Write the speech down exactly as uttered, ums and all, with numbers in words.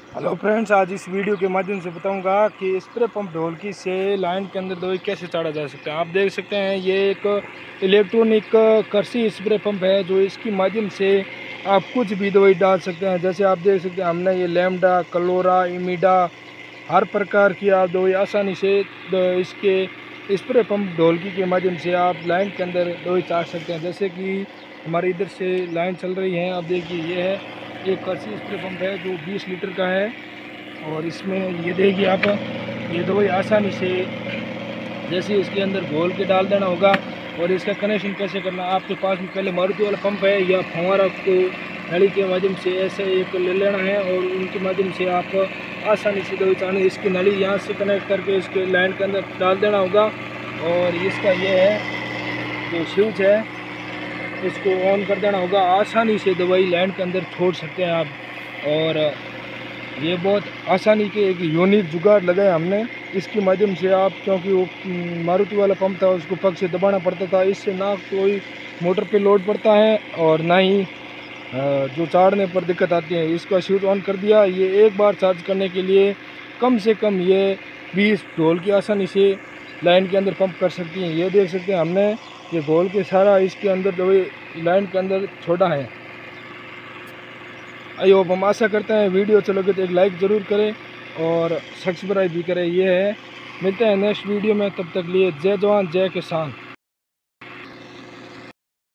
Hello friends, आज इस video के माध्यम से बताऊंगा कि स्प्रे पंप ढोलकी से लाइन के अंदर दवाई कैसे चढ़ा जा सकता है। आप देख सकते हैं ये एक इलेक्ट्रॉनिक कृषि स्प्रे पंप है जो इसके माध्यम से आप कुछ भी दवाई डाल सकते हैं। जैसे आप देख सकते हैं हमने ये लैम्डा, क्लोरा, इमिडा, हर प्रकार की आप दवाई आसानी से इसके स्प्रे पंप ढोलकी के माध्यम से आप लाइन के अंदर दवाई चाट सकते हैं। जैसे कि हमारे इधर से लाइन चल रही है, आप देखिए ये है एक कृषि स्प्रे पंप है जो बीस लीटर का है और इसमें ये देखिए आप ये दवाई आसानी से जैसे इसके अंदर घोल के डाल देना होगा। और इसका कनेक्शन कैसे करना, आपके पास में पहले मारुति वाला पंप है या फंवारा को नली के माध्यम से ऐसे एक ले लेना है और उनके माध्यम से आप आसानी से दवाई चाहने इसकी नली यहाँ से कनेक्ट करके इसके लाइन के अंदर डाल देना होगा। और इसका ये है जो स्विच है इसको ऑन कर देना होगा। आसानी से दवाई लाइन के अंदर छोड़ सकते हैं आप। और ये बहुत आसानी के एक यूनिक जुगाड़ लगाया हमने इसके माध्यम से आप, क्योंकि वो मारुति वाला पंप था उसको पग से दबाना पड़ता था, इससे ना कोई मोटर पे लोड पड़ता है और ना ही जो चाड़ने पर दिक्कत आती है। इसका स्विच ऑन कर दिया, ये एक बार चार्ज करने के लिए कम से कम ये बीस ढोल की आसानी से लाइन के अंदर पंप कर सकती हैं। ये देख सकते हैं हमने ये घोल के सारा इसके अंदर दवाई लाइन के अंदर छोड़ा है। आई होप, हम आशा करते हैं वीडियो चलोगे तो एक लाइक ज़रूर करें और सब्सक्राइब भी करें। ये है, मिलते हैं नेक्स्ट वीडियो में, तब तक लिए जय जवान जय किसान।